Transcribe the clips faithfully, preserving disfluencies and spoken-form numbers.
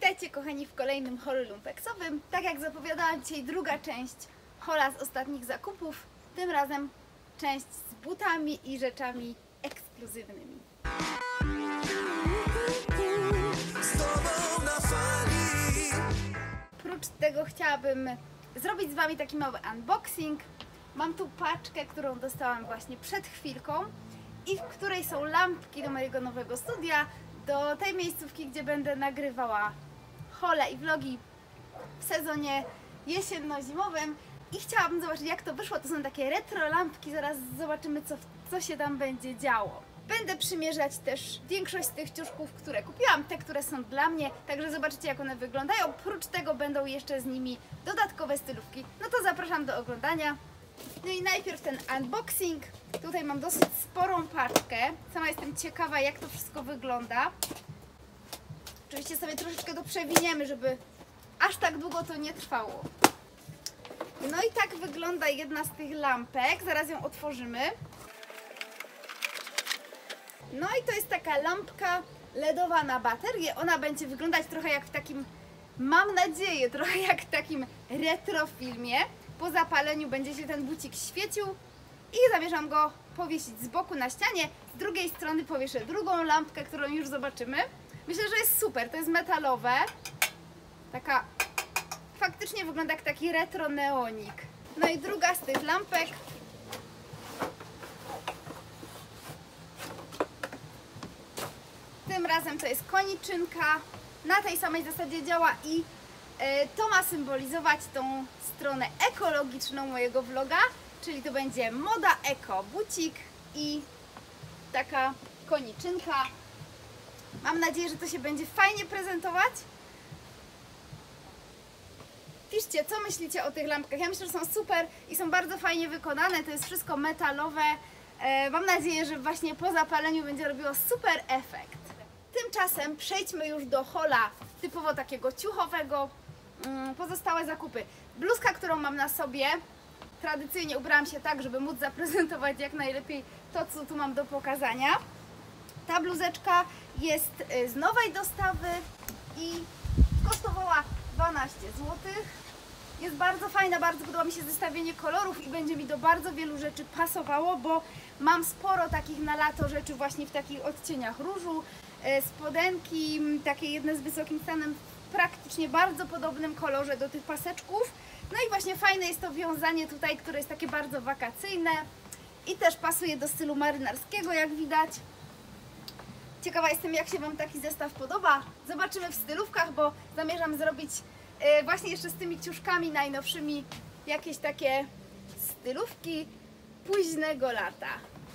Witajcie kochani w kolejnym haulu lumpeksowym. Tak jak zapowiadałam, dzisiaj druga część haula z ostatnich zakupów. Tym razem część z butami i rzeczami ekskluzywnymi. Prócz tego chciałabym zrobić z Wami taki mały unboxing. Mam tu paczkę, którą dostałam właśnie przed chwilką i w której są lampki do mojego nowego studia, do tej miejscówki, gdzie będę nagrywała haule i vlogi w sezonie jesienno-zimowym i chciałabym zobaczyć, jak to wyszło. To są takie retro lampki, zaraz zobaczymy, co, co się tam będzie działo. Będę przymierzać też większość z tych ciuszków, które kupiłam, te, które są dla mnie, także zobaczycie, jak one wyglądają. Oprócz tego będą jeszcze z nimi dodatkowe stylówki. No to zapraszam do oglądania. No i najpierw ten unboxing. Tutaj mam dosyć sporą paczkę. Sama jestem ciekawa, jak to wszystko wygląda. Oczywiście sobie troszeczkę to przewiniemy, żeby aż tak długo to nie trwało. No i tak wygląda jedna z tych lampek. Zaraz ją otworzymy. No i to jest taka lampka ledowa na baterię. Ona będzie wyglądać trochę jak w takim, mam nadzieję, trochę jak w takim retro filmie. Po zapaleniu będzie się ten bucik świecił i zamierzam go powiesić z boku na ścianie. Z drugiej strony powieszę drugą lampkę, którą już zobaczymy. Myślę, że jest super, to jest metalowe. Taka faktycznie wygląda jak taki retro neonik. No i druga z tych lampek. Tym razem to jest koniczynka. Na tej samej zasadzie działa i to ma symbolizować tą stronę ekologiczną mojego vloga, czyli to będzie moda eko, bucik i taka koniczynka. Mam nadzieję, że to się będzie fajnie prezentować. Piszcie, co myślicie o tych lampkach. Ja myślę, że są super i są bardzo fajnie wykonane. To jest wszystko metalowe. Mam nadzieję, że właśnie po zapaleniu będzie robiło super efekt. Tymczasem przejdźmy już do haula typowo takiego ciuchowego. Pozostałe zakupy. Bluzka, którą mam na sobie, tradycyjnie ubrałam się tak, żeby móc zaprezentować jak najlepiej to, co tu mam do pokazania. Ta bluzeczka jest z nowej dostawy i kosztowała dwanaście złotych. Jest bardzo fajna, bardzo podoba mi się zestawienie kolorów i będzie mi do bardzo wielu rzeczy pasowało, bo mam sporo takich na lato rzeczy właśnie w takich odcieniach różu. Spodenki, takie jedne z wysokim stanem, praktycznie bardzo podobnym kolorze do tych paseczków. No i właśnie fajne jest to wiązanie tutaj, które jest takie bardzo wakacyjne i też pasuje do stylu marynarskiego, jak widać. Ciekawa jestem, jak się Wam taki zestaw podoba. Zobaczymy w stylówkach, bo zamierzam zrobić yy, właśnie jeszcze z tymi ciuszkami najnowszymi jakieś takie stylówki późnego lata.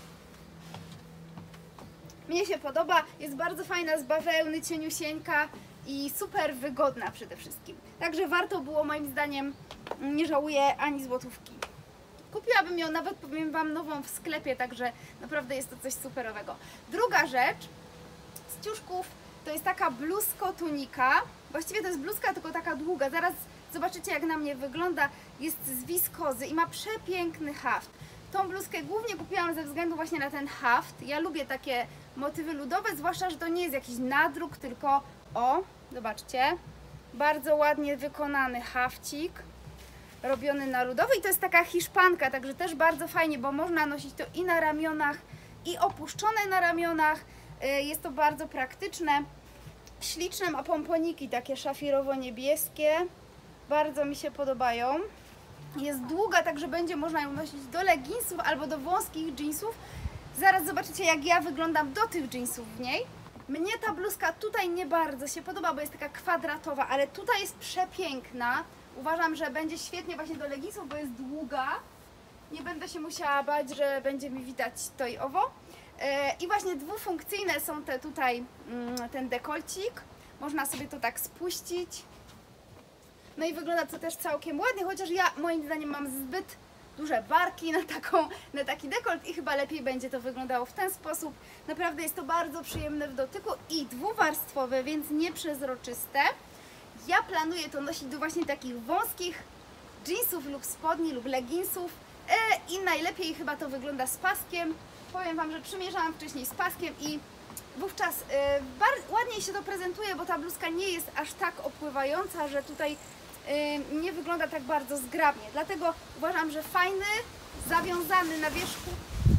Mnie się podoba, jest bardzo fajna z bawełny, cieniusieńka i super wygodna przede wszystkim. Także warto było, moim zdaniem, nie żałuję ani złotówki. Kupiłabym ją nawet, powiem Wam, nową w sklepie, także naprawdę jest to coś superowego. Druga rzecz z ciuszków to jest taka bluzko tunika. Właściwie to jest bluzka, tylko taka długa. Zaraz zobaczycie, jak na mnie wygląda. Jest z wiskozy i ma przepiękny haft. Tą bluzkę głównie kupiłam ze względu właśnie na ten haft. Ja lubię takie motywy ludowe, zwłaszcza, że to nie jest jakiś nadruk, tylko o, zobaczcie, bardzo ładnie wykonany hafcik, robiony na ludowy i to jest taka hiszpanka, także też bardzo fajnie, bo można nosić to i na ramionach, i opuszczone na ramionach. Jest to bardzo praktyczne. Śliczne ma pomponiki takie szafirowo-niebieskie, bardzo mi się podobają. Jest długa, także będzie można ją nosić do leginsów albo do wąskich jeansów. Zaraz zobaczycie, jak ja wyglądam do tych jeansów w niej. Mnie ta bluzka tutaj nie bardzo się podoba, bo jest taka kwadratowa, ale tutaj jest przepiękna. Uważam, że będzie świetnie właśnie do leginsów, bo jest długa. Nie będę się musiała bać, że będzie mi widać to i owo. I właśnie dwufunkcyjne są te tutaj, ten dekolcik. Można sobie to tak spuścić. No i wygląda to też całkiem ładnie, chociaż ja moim zdaniem mam zbyt duże barki na, taką, na taki dekolt i chyba lepiej będzie to wyglądało w ten sposób. Naprawdę jest to bardzo przyjemne w dotyku i dwuwarstwowe, więc nieprzezroczyste. Ja planuję to nosić do właśnie takich wąskich jeansów lub spodni lub leginsów i najlepiej chyba to wygląda z paskiem. Powiem Wam, że przymierzałam wcześniej z paskiem i wówczas e, bar- ładniej się to prezentuje, bo ta bluzka nie jest aż tak opływająca, że tutaj e, nie wygląda tak bardzo zgrabnie. Dlatego uważam, że fajny, zawiązany na wierzchu,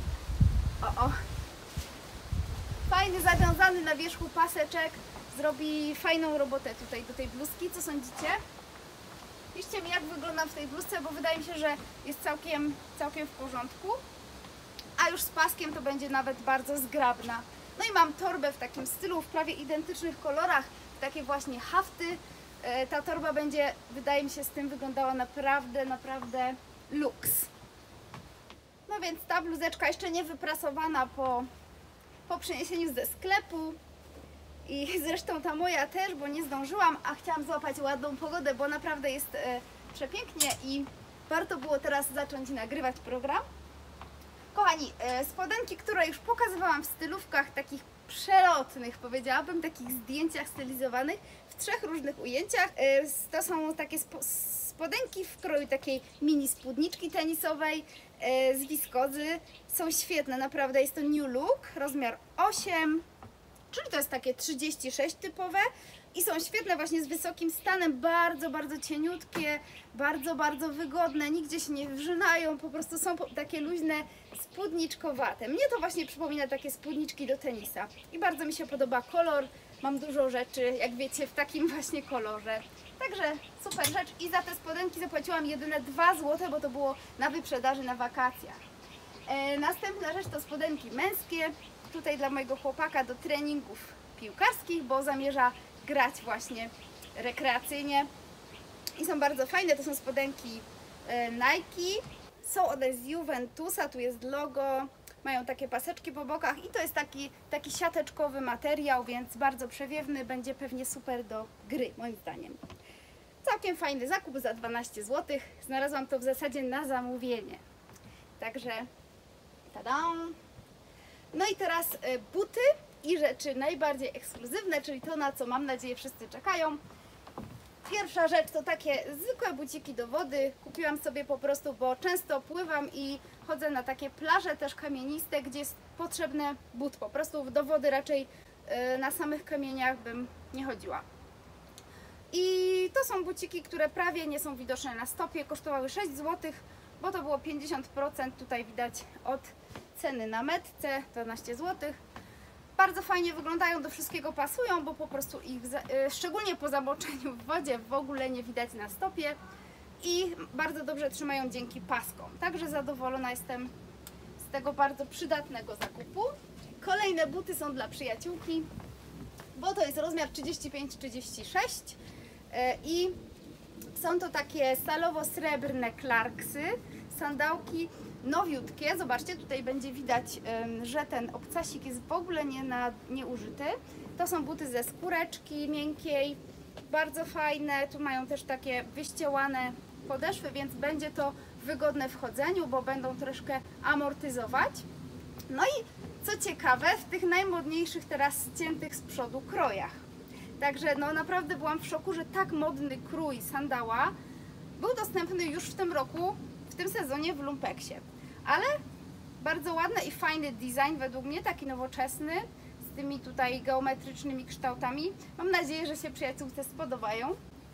o, o, fajny, zawiązany na wierzchu paseczek zrobi fajną robotę tutaj do tej bluzki. Co sądzicie? Piszcie mi, jak wyglądam w tej bluzce, bo wydaje mi się, że jest całkiem, całkiem w porządku. A już z paskiem to będzie nawet bardzo zgrabna. No i mam torbę w takim stylu, w prawie identycznych kolorach, takie właśnie hafty. Ta torba będzie, wydaje mi się, z tym wyglądała naprawdę, naprawdę luks. No więc ta bluzeczka jeszcze nie wyprasowana po, po przeniesieniu ze sklepu. I zresztą ta moja też, bo nie zdążyłam, a chciałam złapać ładną pogodę, bo naprawdę jest e, przepięknie i warto było teraz zacząć nagrywać program. Kochani, e, spodenki, które już pokazywałam w stylówkach takich przelotnych, powiedziałabym, takich zdjęciach stylizowanych w trzech różnych ujęciach. E, to są takie spo, spodenki w kroju takiej mini spódniczki tenisowej e, z wiskozy. Są świetne, naprawdę jest to New Look, rozmiar osiem. Czyli to jest takie trzydzieści sześć typowe i są świetne właśnie z wysokim stanem, bardzo, bardzo cieniutkie, bardzo, bardzo wygodne, nigdzie się nie wrzynają, po prostu są takie luźne, spódniczkowate. Mnie to właśnie przypomina takie spódniczki do tenisa i bardzo mi się podoba kolor, mam dużo rzeczy, jak wiecie, w takim właśnie kolorze. Także super rzecz i za te spodenki zapłaciłam jedyne dwa złote, bo to było na wyprzedaży na wakacjach. E, następna rzecz to spodenki męskie. Tutaj dla mojego chłopaka do treningów piłkarskich, bo zamierza grać właśnie rekreacyjnie i są bardzo fajne, to są spodenki Nike, są one z Juventusa, tu jest logo, mają takie paseczki po bokach i to jest taki, taki siateczkowy materiał, więc bardzo przewiewny, będzie pewnie super do gry moim zdaniem. Całkiem fajny zakup za dwanaście złotych, znalazłam to w zasadzie na zamówienie, także tada! No i teraz buty i rzeczy najbardziej ekskluzywne, czyli to, na co mam nadzieję wszyscy czekają. Pierwsza rzecz to takie zwykłe buciki do wody. Kupiłam sobie po prostu, bo często pływam i chodzę na takie plaże też kamieniste, gdzie jest potrzebny but. Po prostu do wody raczej na samych kamieniach bym nie chodziła. I to są buciki, które prawie nie są widoczne na stopie. Kosztowały sześć złotych, bo to było pięćdziesiąt procent tutaj widać od ceny na metce, dwanaście złotych. Bardzo fajnie wyglądają, do wszystkiego pasują, bo po prostu ich, szczególnie po zamoczeniu w wodzie, w ogóle nie widać na stopie i bardzo dobrze trzymają dzięki paskom. Także zadowolona jestem z tego bardzo przydatnego zakupu. Kolejne buty są dla przyjaciółki, bo to jest rozmiar trzydzieści pięć trzydzieści sześć i są to takie stalowo-srebrne Clarksy, sandałki nowiutkie. Zobaczcie, tutaj będzie widać, że ten obcasik jest w ogóle nie, na, nie użyty. To są buty ze skóreczki miękkiej, bardzo fajne. Tu mają też takie wyściełane podeszwy, więc będzie to wygodne w chodzeniu, bo będą troszkę amortyzować. No i co ciekawe, w tych najmodniejszych teraz ściętych z przodu krojach. Także no naprawdę byłam w szoku, że tak modny krój sandała był dostępny już w tym roku, w tym sezonie w Lumpeksie. Ale bardzo ładny i fajny design, według mnie taki nowoczesny, z tymi tutaj geometrycznymi kształtami. Mam nadzieję, że się przyjaciółce spodobają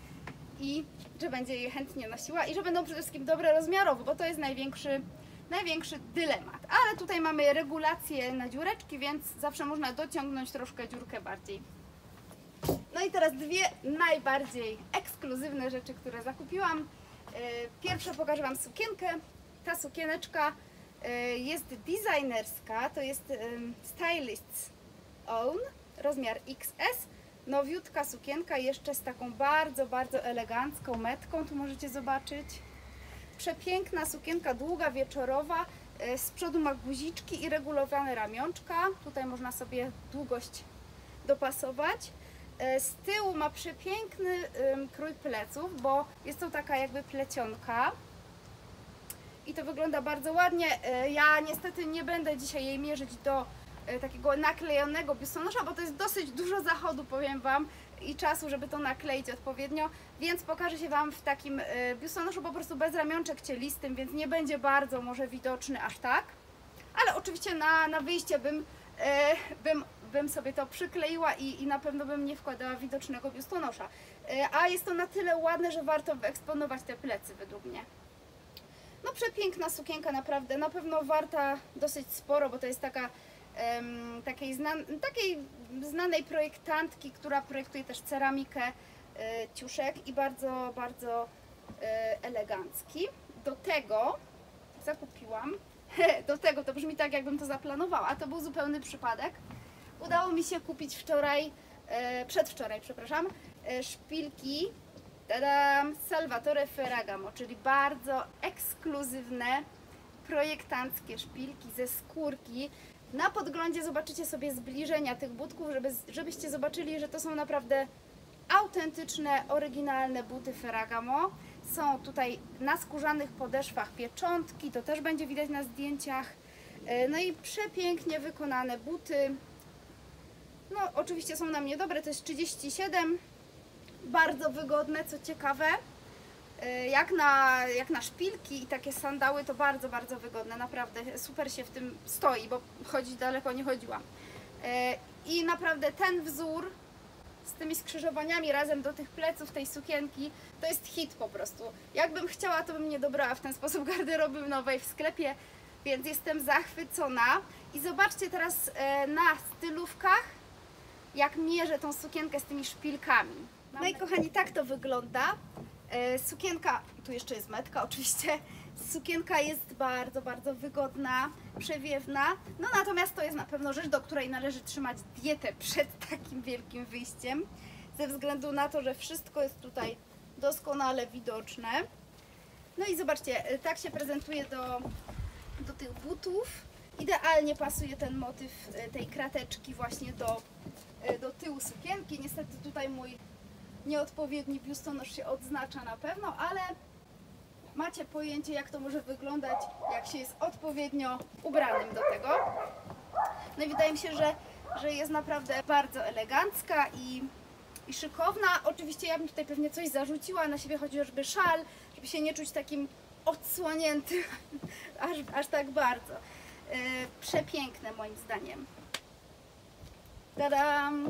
i że będzie je chętnie nosiła i że będą przede wszystkim dobre rozmiarowo, bo to jest największy, największy dylemat. Ale tutaj mamy regulację na dziureczki, więc zawsze można dociągnąć troszkę dziurkę bardziej. No i teraz dwie najbardziej ekskluzywne rzeczy, które zakupiłam. Pierwsze pokażę Wam sukienkę. Ta sukieneczka jest designerska, to jest Stylist's Own, rozmiar X S. Nowiutka sukienka, jeszcze z taką bardzo, bardzo elegancką metką, tu możecie zobaczyć. Przepiękna sukienka, długa, wieczorowa, z przodu ma guziczki i regulowane ramionczka. Tutaj można sobie długość dopasować. Z tyłu ma przepiękny krój pleców, bo jest to taka jakby plecionka i to wygląda bardzo ładnie. Ja niestety nie będę dzisiaj jej mierzyć do takiego naklejonego biustonosza, bo to jest dosyć dużo zachodu, powiem Wam, i czasu, żeby to nakleić odpowiednio, więc pokażę się Wam w takim biustonoszu po prostu bez ramionczek cielistym, więc nie będzie bardzo może widoczny aż tak, ale oczywiście na, na wyjście bym, bym bym sobie to przykleiła i, i na pewno bym nie wkładała widocznego biustonosza. A jest to na tyle ładne, że warto wyeksponować te plecy według mnie. No przepiękna sukienka, naprawdę, na pewno warta dosyć sporo, bo to jest taka um, takiej, znan takiej znanej projektantki, która projektuje też ceramikę, e, ciuszek i bardzo, bardzo e, elegancki. Do tego zakupiłam, do tego to brzmi tak, jakbym to zaplanowała, a to był zupełny przypadek. Udało mi się kupić wczoraj, e, przedwczoraj, przepraszam, e, szpilki tadam, Salvatore Ferragamo, czyli bardzo ekskluzywne, projektanckie szpilki ze skórki. Na podglądzie zobaczycie sobie zbliżenia tych butków, żeby, żebyście zobaczyli, że to są naprawdę autentyczne, oryginalne buty Ferragamo. Są tutaj na skórzanych podeszwach pieczątki, to też będzie widać na zdjęciach. No i przepięknie wykonane buty. No oczywiście są na mnie dobre, to jest trzydzieści siedem. Bardzo wygodne, co ciekawe. Jak na, jak na szpilki i takie sandały, to bardzo, bardzo wygodne. Naprawdę super się w tym stoi, bo chodzić daleko nie chodziłam. I naprawdę ten wzór z tymi skrzyżowaniami razem do tych pleców tej sukienki, to jest hit po prostu. Jakbym chciała, to bym nie dobrała w ten sposób garderoby nowej w sklepie, więc jestem zachwycona. I zobaczcie teraz na stylówkach, jak mierzę tą sukienkę z tymi szpilkami. No i kochani, tak to wygląda. Sukienka, tu jeszcze jest metka oczywiście, sukienka jest bardzo, bardzo wygodna, przewiewna, no natomiast to jest na pewno rzecz, do której należy trzymać dietę przed takim wielkim wyjściem, ze względu na to, że wszystko jest tutaj doskonale widoczne. No i zobaczcie, tak się prezentuje do, do tych butów. Idealnie pasuje ten motyw tej krateczki właśnie do, do tyłu sukienki. Niestety tutaj mój nieodpowiedni biustonosz się odznacza na pewno, ale macie pojęcie, jak to może wyglądać, jak się jest odpowiednio ubranym do tego. No i wydaje mi się, że, że jest naprawdę bardzo elegancka i, i szykowna. Oczywiście ja bym tutaj pewnie coś zarzuciła na siebie, chociażby szal, żeby się nie czuć takim odsłoniętym aż, aż tak bardzo. Yy, przepiękne moim zdaniem. Tadam!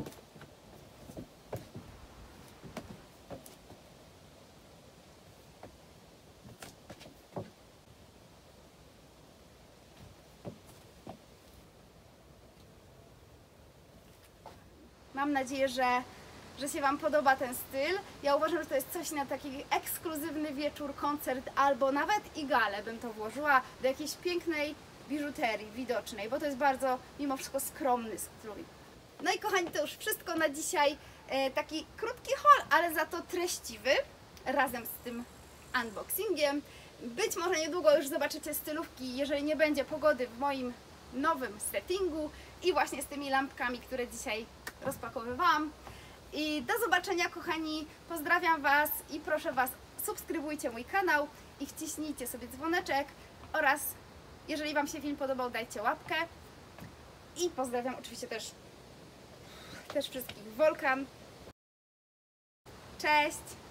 Mam nadzieję, że, że się Wam podoba ten styl. Ja uważam, że to jest coś na taki ekskluzywny wieczór, koncert albo nawet i galę bym to włożyła do jakiejś pięknej biżuterii widocznej, bo to jest bardzo mimo wszystko skromny strój. No i kochani, to już wszystko na dzisiaj. E, taki krótki haul, ale za to treściwy, razem z tym unboxingiem. Być może niedługo już zobaczycie stylówki, jeżeli nie będzie pogody, w moim nowym settingu i właśnie z tymi lampkami, które dzisiaj rozpakowywałam. I do zobaczenia, kochani, pozdrawiam Was i proszę Was, subskrybujcie mój kanał i wciśnijcie sobie dzwoneczek oraz jeżeli Wam się film podobał, dajcie łapkę i pozdrawiam oczywiście też, też wszystkich Wolkan. Cześć!